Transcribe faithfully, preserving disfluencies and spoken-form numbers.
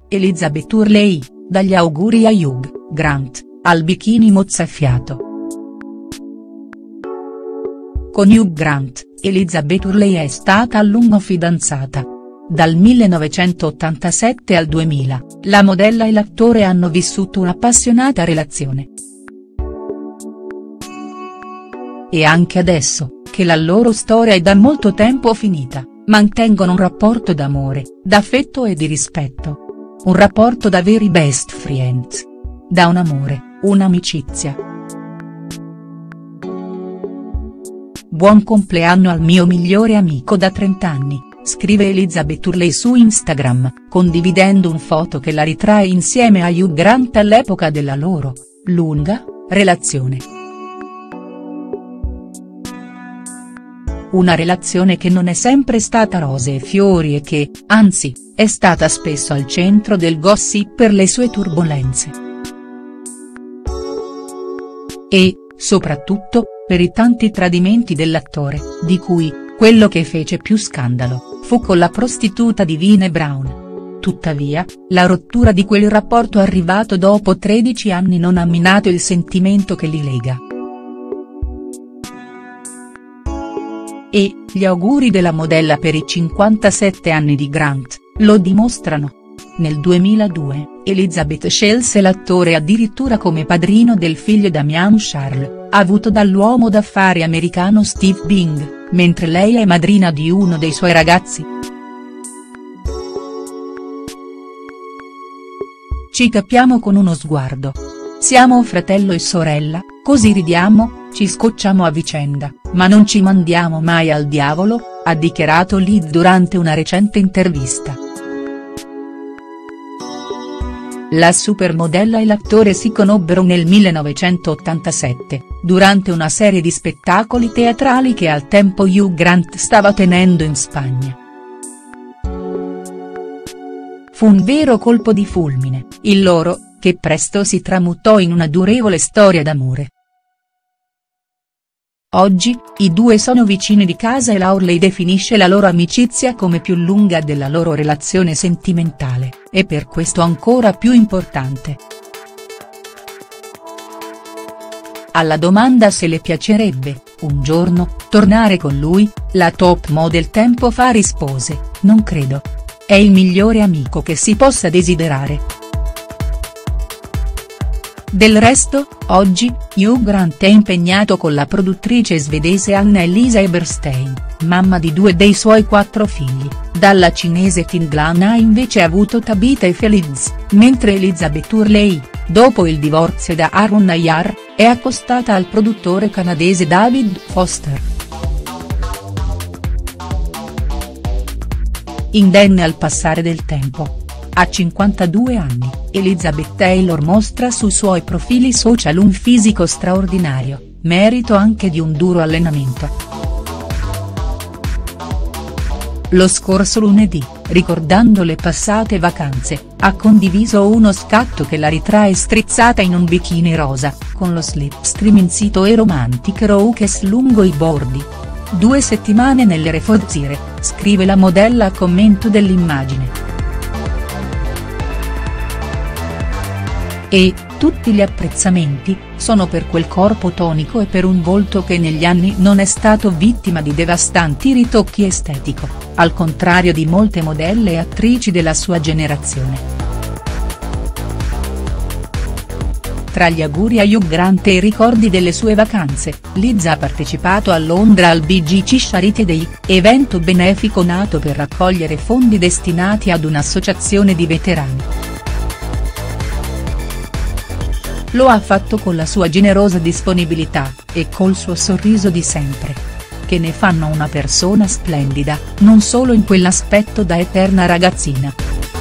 Elizabeth Hurley, dagli auguri a Hugh Grant, al bikini mozzafiato. Con Hugh Grant, Elizabeth Hurley è stata a lungo fidanzata. Dal millenovecentottantasette al duemila, la modella e l'attore hanno vissuto un'appassionata relazione. E anche adesso, che la loro storia è da molto tempo finita, mantengono un rapporto d'amore, d'affetto e di rispetto. Un rapporto da veri best friends. Da un amore, un'amicizia. Buon compleanno al mio migliore amico da trenta anni, scrive Elizabeth Hurley su Instagram, condividendo un foto che la ritrae insieme a Hugh Grant all'epoca della loro lunga relazione. Una relazione che non è sempre stata rose e fiori e che, anzi, è stata spesso al centro del gossip per le sue turbolenze. E, soprattutto, per i tanti tradimenti dell'attore, di cui, quello che fece più scandalo, fu con la prostituta Divine Brown. Tuttavia, la rottura di quel rapporto arrivato dopo tredici anni non ha minato il sentimento che li lega. E, gli auguri della modella per i cinquantasette anni di Grant, lo dimostrano. Nel duemiladue, Elizabeth scelse l'attore addirittura come padrino del figlio Damian Charles, avuto dall'uomo d'affari americano Steve Bing, mentre lei è madrina di uno dei suoi ragazzi. Ci capiamo con uno sguardo. Siamo fratello e sorella, così ridiamo, ci scocciamo a vicenda, ma non ci mandiamo mai al diavolo, ha dichiarato Liz durante una recente intervista. La supermodella e l'attore si conobbero nel millenovecentottantasette, durante una serie di spettacoli teatrali che al tempo Hugh Grant stava tenendo in Spagna. Fu un vero colpo di fulmine, il loro, che presto si tramutò in una durevole storia d'amore. Oggi, i due sono vicini di casa e la Hurley definisce la loro amicizia come più lunga della loro relazione sentimentale, e per questo ancora più importante. Alla domanda se le piacerebbe, un giorno, tornare con lui, la top model tempo fa rispose, non credo. È il migliore amico che si possa desiderare. Del resto, oggi, Hugh Grant è impegnato con la produttrice svedese Anna-Elisa Eberstein, mamma di due dei suoi quattro figli, dalla cinese Tinglan ha invece avuto Tabitha e Feliz, mentre Elizabeth Hurley, dopo il divorzio da Arun Nayar, è accostata al produttore canadese David Foster. Indenne al passare del tempo. A cinquantadue anni, Elizabeth Taylor mostra sui suoi profili social un fisico straordinario, merito anche di un duro allenamento. Lo scorso lunedì, ricordando le passate vacanze, ha condiviso uno scatto che la ritrae strizzata in un bikini rosa, con lo slipstream insito e romantic rokes lungo i bordi. Due settimane nelle refozzire, scrive la modella a commento dell'immagine. E, tutti gli apprezzamenti, sono per quel corpo tonico e per un volto che negli anni non è stato vittima di devastanti ritocchi estetico, al contrario di molte modelle e attrici della sua generazione. Tra gli auguri a Hugh Grant e i ricordi delle sue vacanze, Liz ha partecipato a Londra al B G C Charity Day, evento benefico nato per raccogliere fondi destinati ad un'associazione di veterani. Lo ha fatto con la sua generosa disponibilità, e col suo sorriso di sempre. Che ne fanno una persona splendida, non solo in quell'aspetto da eterna ragazzina.